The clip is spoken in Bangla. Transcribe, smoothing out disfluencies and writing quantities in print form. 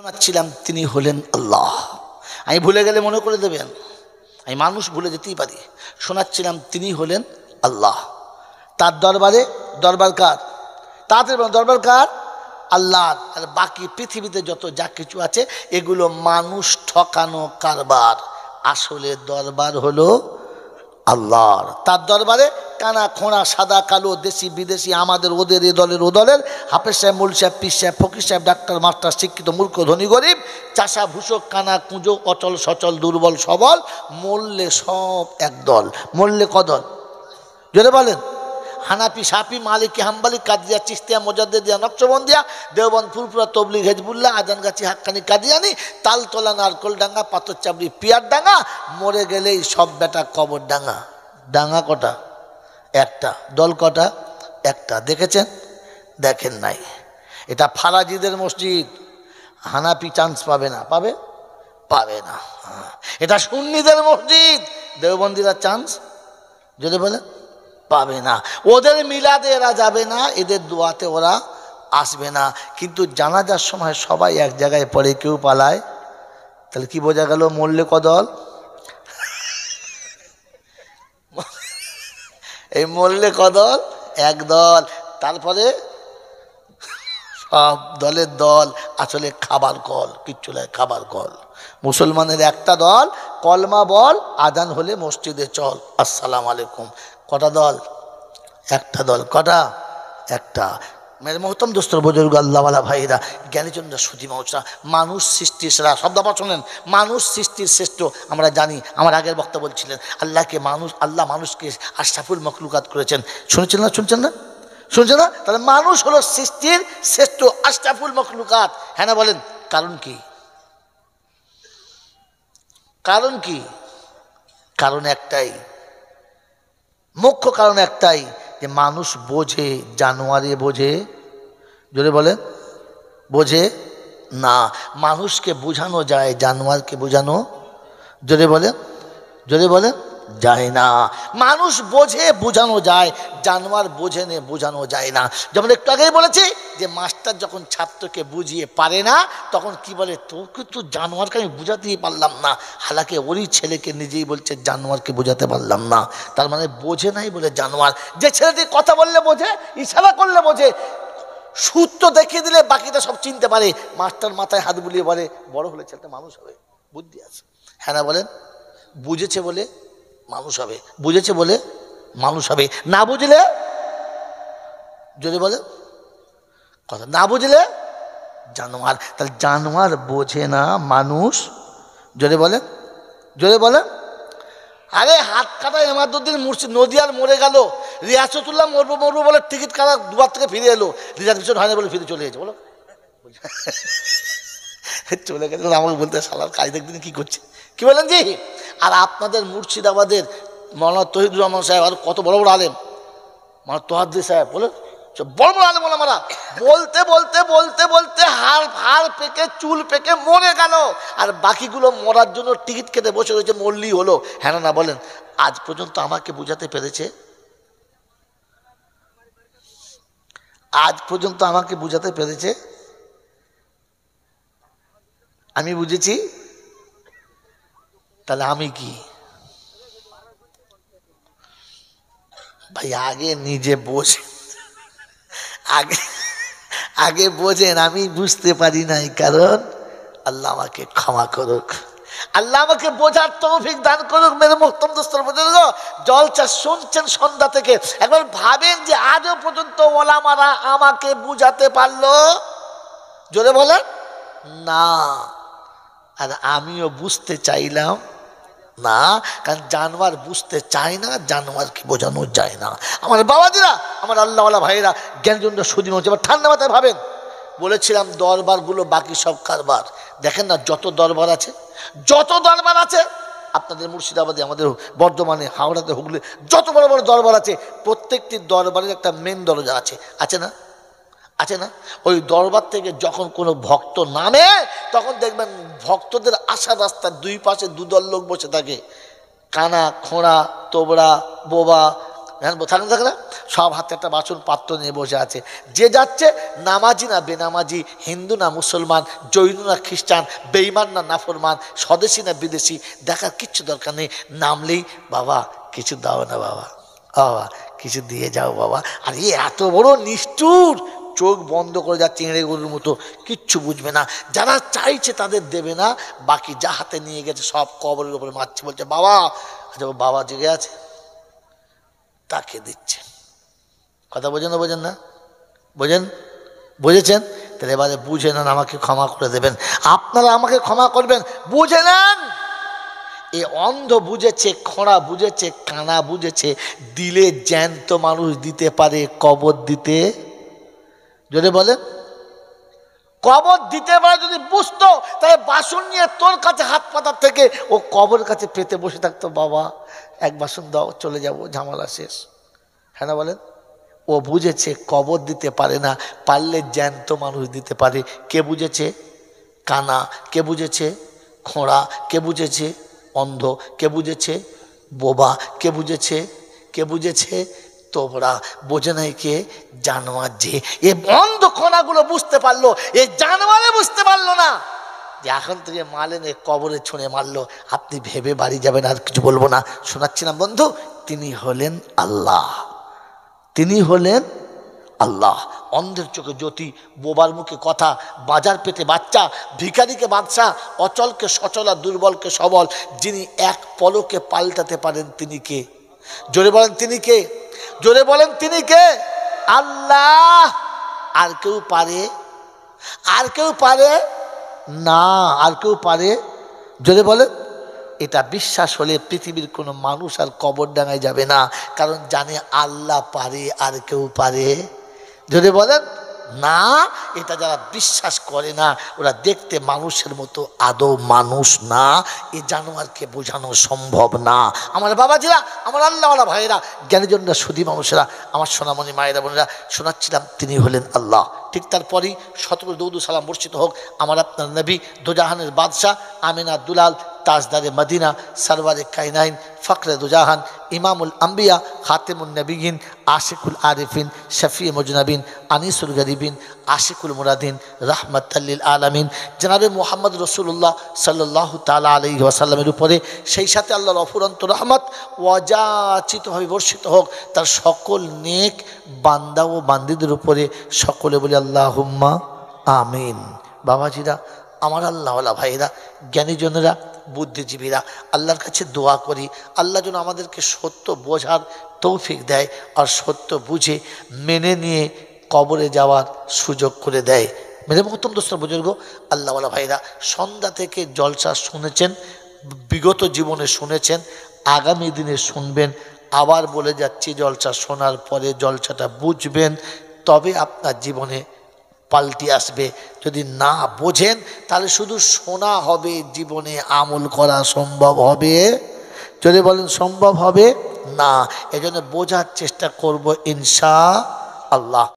শোনাচ্ছিলাম তিনি হলেন আল্লাহ। আমি ভুলে গেলে মনে করে দেবেন, আমি মানুষ ভুলে যেতেই পারি। শোনাচ্ছিলাম তিনি হলেন আল্লাহ। তার দরবারে দরবার কার? তাদের দরবার কার? আল্লাহর। আর বাকি পৃথিবীতে যত যা কিছু আছে এগুলো মানুষ ঠকানো কারবার। আসলে দরবার হলো আল্লাহর। তার দরবারে কানা খোঁড়া সাদা কালো দেশি বিদেশি আমাদের ওদের এ দলের ও দলের হাফেজ সাহেব মৌল সাহেব পীর সাহেব ফকির সাহেব ডাক্তার মাস্টার শিক্ষিত মূর্খ ধনী গরিব চাষা ভূষক কানা কুঁজো অচল সচল দুর্বল সবল মরলে সব একদল। মরলে কদল? জোরে বলেন। হানাফি সাফি মালিকি হাম্বালি কাদিয়া চিস্তিয়া মোজাদ্দেদিয়া নকশবন্দিয়া দেওবন্দ ফুরফুরা তবলিগ হেজবুল্লাহ আজানগাছি হাক্কানি কাদিয়ানি তালতলা নারকল ডাঙ্গা পাথর চাবড়ি পিয়ার ডাঙ্গা মরে গেলেই সব বেটা কবর ডাঙ্গা। ডাঙ্গা কটা? একটা। দল কটা? একটা। দেখেছেন? দেখেন নাই। এটা ফারাজিদের মসজিদ। হানাফি চান্স পাবে না। পাবে? পাবে না। এটা সুন্নিদের মসজিদ। দেওবন্দিরা চান্স যদি বলে পাবে না। ওদের মিলাদে এরা যাবে না, এদের দোয়াতে ওরা আসবে না। কিন্তু জানাজার সময় সবাই এক জায়গায় পড়ে, কেউ পালায়। তাহলে কি বোঝা গেল? মরলে কদল? এই মরলে কদল একদল। তারপরে সব দলের দল আসলে খাবার কল, কিচ্ছু নয়, খাবার কল। মুসলমানের একটা দল, কলমা বল, আজান হলে মসজিদে চল, আসসালামু আলাইকুম। কটা দল? একটা দল। কটা? একটা। মেরে মহতম দোস্তর বুজুর্গ আল্লাহওয়ালা ভাইরা জ্ঞানীচন্দ্র সুধী মহসা মানুষ সৃষ্টির সেরা শব্দ আবার শোনেন। মানুষ সৃষ্টির শ্রেষ্ঠ আমরা জানি। আমার আগের বক্তা বলছিলেন আল্লাহকে মানুষ, আল্লাহ মানুষকে আশরাফুল মখলুকাত করেছেন। শুনেছেন না? শুনছেন না? শুনছেন না? তাহলে মানুষ হলো সৃষ্টির শ্রেষ্ঠ আশরাফুল মখলুকাত। হ্যাঁ না বলেন? কারণ কি? কারণ কি? কারণ একটাই, মুখ্য কারণ একটাই, যে মানুষ বোঝে, জানোয়ারে বোঝে? জোরে বলেন। বোঝে না। মানুষকে বোঝানো যায়, জানোয়ারকে বোঝানো, জোরে বলেন, জোরে বলেন, যায় না। মানুষ বোঝে, বোঝানো যায়, জানোয়ার বোঝে না, বোঝানো যায় না। যেমন একটু আগেই বলেছি যে মাস্টার যখন ছাত্রকে বুঝিয়ে পারে না তখন কি বলে, তোকে তো জানোয়ারকে আমি বুঝাতেই পারলাম না। হালাকে ওরই ছেলেকে নিজেই বলছে জানোয়ারকে বোঝাতে পারলাম না। তার মানে বোঝে নাই বলে জানোয়ার। যে ছেলেটি কথা বললে বোঝে, ইশারা করলে বোঝে, সূত্র দেখিয়ে দিলে বাকিটা সব চিনতে পারে, মাস্টার মাথায় হাত বুলিয়ে বলে বড় হলে ছেলেটা মানুষ হবে, বুদ্ধি আছে। হ্যাঁ না বলেন? বুঝেছে বলে মানুষ হবে, বুঝেছে বলে মানুষ হবে। না বুঝলে, যদি বলে কথা, না বুঝলে জানোয়ার। তাহলে জানোয়ার বোঝে না, মানুষ যদি বলে, যদি বলে। আরে হাত কাটা এমাদুদ্দিন মুর্শিদ নদিয়ার মরে গেল, রিয়াসতুল্লাহ মরবো মরবো বলে টিকিট কাটা দুবার থেকে ফিরে এলো, রিজার্ভেশন হয় না বলে ফিরে চলে গেছে। বলো চলে গেছে। আমাকে বলতে সালার কাজ দেখবেন কি করছে, কি বলেন জি? আর আপনাদের মুর্শিদাবাদের মৌলানা তহিদুর রহমান সাহেব আর কত বড় বড় আলেম, মৌলানা তোহাদ্দি সাহেব বলে বড় বড় আলেম ওলামারা বলতে বলতে বলতে বলতে হাড় পেকে চুল পেকে মরে গেল, আর বাকিগুলো মরার জন্য টিকিট কেটে বসে রয়েছে, মরলেই হলো। হ্যাঁ না বলেন? আজ পর্যন্ত আমাকে বুঝাতে পেরেছে? আজ পর্যন্ত আমাকে বুঝাতে পেরেছে? আমি বুঝেছি? তাহলে আমি কি ভাই? আগে নিজে বোঝেন, আগে আগে বোঝেন। আমি বুঝতে পারি নাই, কারণ আল্লাহ আমাকে ক্ষমা করুক, আল্লাহ আমাকে বোঝার তৌফিক দান করুক। মেরে মুহতরম দোস্তর বুজুর্গ, জলসা শুনছেন সন্ধ্যা থেকে, একবার ভাবেন যে আজও পর্যন্ত ওলামারা আমাকে বুঝাতে পারলো? জোরে বলেন না। আর আমিও বুঝতে চাইলাম না, কারণ জানোয়ার বুঝতে চায় না, জানোয়ারকে বোঝানো যায় না। আমার বাবাজিরা, আমার আল্লাহওয়ালা ভাইরা, জ্ঞানজন্য সুদিন হচ্ছে। এবার ঠান্ডা মাথায় ভাবেন, বলেছিলাম দরবারগুলো বাকি সব কারবার। দেখেন না, যত দরবার আছে, যত দরবার আছে আপনাদের মুর্শিদাবাদে, আমাদের বর্ধমানে, হাওড়াতে, হুগলি, যত বড় বড় দরবার আছে, প্রত্যেকটি দরবারের একটা মেন দরজা আছে, আছে না? আছে না? ওই দরবার থেকে যখন কোনো ভক্ত নামে তখন দেখবেন ভক্তদের আসার রাস্তার দুই পাশে দুদল লোক বসে থাকে, কানা খোঁড়া তোবড়া বোবা থাকলে থাকে না, সব হাতে একটা বাসন পাত্র নিয়ে বসে আছে। যে যাচ্ছে নামাজি না বেনামাজি, হিন্দু না মুসলমান, জৈন না খ্রিস্টান, বেঈমান না নাফরমান, স্বদেশি না বিদেশি, দেখার কিচ্ছু দরকার নেই। নামলেই বাবা কিছু দাও না বাবা, বাবা কিছু দিয়ে যাও বাবা। আর এত বড় নিষ্ঠুর, চোখ বন্ধ করে যা চিংড়ে গরুর মতো, কিচ্ছু বুঝবে না। যারা চাইছে তাদের দেবে না, বাকি যা হাতে নিয়ে গেছে সব কবরের উপরে মারছে, বলছে বাবা। আচ্ছা বাবা জেগে আছে, তাকে দিচ্ছে। কথা বোঝেন না, বোঝেন না, বোঝেন, বুঝেছেন? তাহলে এবারে বুঝে নেন, আমাকে ক্ষমা করে দেবেন, আপনারা আমাকে ক্ষমা করবেন, বুঝে নেন। এ অন্ধ বুঝেছে, খোঁড়া বুঝেছে, কানা বুঝেছে, দিলে জ্যান্ত মানুষ দিতে পারে, কবর দিতে, যদি বলেন কবর দিতে পারে, যদি বুঝতো তাহলে বাসন নিয়ে তোর কাছে হাত পাতার থেকে ও কবর কাছে পেতে বসে থাকতো, বাবা এক বাসন দাও, চলে যাব, ঝামেলা শেষ। হ্যাঁ না বলেন? ও বুঝেছে কবর দিতে পারে না, পারলে জ্যান্ত মানুষ দিতে পারে। কে বুঝেছে? কানা। কে বুঝেছে? খোঁড়া। কে বুঝেছে? অন্ধ। কে বুঝেছে? বোবা। কে বুঝেছে? কে বুঝেছে? তোমরা। বোঝে নাই কে? জানোয়ার। যে এ অন্ধ খোঁড়াগুলো বুঝতে পারলো, এ জানোয়ারে বুঝতে পারলো না যে এখন থেকে মালেনে কবরে ছুঁড়ে মারলো। আপনি ভেবে বাড়ি যাবেন, আর কিছু বলবো না। শোনাচ্ছিলাম বন্ধু, তিনি হলেন আল্লাহ, তিনি হলেন আল্লাহ। অন্ধের চোখে জ্যোতি, বোবার মুখে কথা, বাজার পেটে বাচ্চা, ভিখারিকে বাদশা, অচলকে সচল আর দুর্বলকে সবল, যিনি এক পলকে পাল্টাতে পারেন, তিনি কে? জোরে বলেন তিনি কে? জোরে বলেন তিনি কে? আল্লাহ। আর কেউ পারে? আর কেউ পারে না। আর কেউ পারে? জোরে বলেন। এটা বিশ্বাস হলে পৃথিবীর কোনো মানুষ আর কবরডাঙ্গায় যাবে না, কারণ জানে আল্লাহ পারে, আর কেউ পারে? যদি বলেন না। এটা যারা বিশ্বাস করে না, ওরা দেখতে মানুষের মতো, আদৌ মানুষ না। এ জানোয়ারকে বোঝানো সম্ভব না। আমার বাবাজিরা, আমার আল্লাহওয়ালা ভাইয়েরা, জ্ঞানীজনরা, সুধী মানুষেরা, আমার সোনামণি মায়েরা বোনেরা, শোনাচ্ছিলাম তিনি হলেন আল্লাহ। ঠিক তারপরেই 17 দরুদ সালাম বর্ষিত হোক আমার আপনার নবী, দোজাহানের বাদশাহ, আমিনা দুলাল, তাজদারে মদিনা, সরওয়ারে কায়নাইন, ফখরে দুজাহান, ইমামুল আম্বিয়া, খাতেমুন নবীন, আশিকুল আরিফিন, শফি মুজনবিন, আনিসুল গরিবিন, আশিকুল মুরাদিন, রাহমাতাল্লিল আলামিন, জনাবে মুহাম্মদ রসুল্লাহ সাল্লাল্লাহু তাআলা আলাইহি ওয়াসাল্লামের উপরে, সেই সাথে আল্লাহর অফুরন্ত রহমত অযাচিতভাবে বর্ষিত হোক তার সকল নেক বান্দা ও বান্দিদের উপরে। সকলে বলি আল্লাহুম্মা আমিন। বাবাজিরা, আমার আল্লাহওয়ালা ভাইরা, জ্ঞানীজনেরা, বুদ্ধিজীবীরা, আল্লাহর কাছে দোয়া করি, আল্লাহ যেন আমাদেরকে সত্য বোঝার তৌফিক দেয়, আর সত্য বুঝে মেনে নিয়ে কবরে যাওয়ার সুযোগ করে দেয়। মেরে মহতম দোস্ত বুজুর্গ, আল্লাহওয়ালা ভাইরা, সন্ধ্যা থেকে জলসা শুনেছেন, বিগত জীবনে শুনেছেন, আগামী দিনে শুনবেন। আবার বলে যাচ্ছি, জলসা শোনার পরে জলসাটা বুঝবেন, তবে আপনার জীবনে পাল্টি আসবে। যদি না বোঝেন তাহলে শুধু শোনা হবে, জীবনে আমল করা সম্ভব হবে? যদি বলেন সম্ভব হবে না। এজন্য বোঝার চেষ্টা করব ইনশাআল্লাহ।